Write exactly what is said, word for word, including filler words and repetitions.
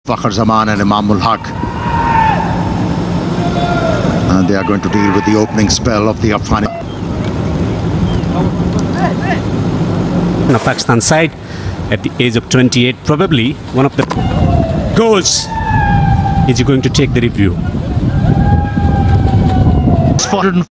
Fakhr Zaman and Imamul Haq. And they are going to deal with the opening spell of the Afghanistan. On the Pakistan side, at the age of twenty-eight, probably one of the goals. Is he going to take the review?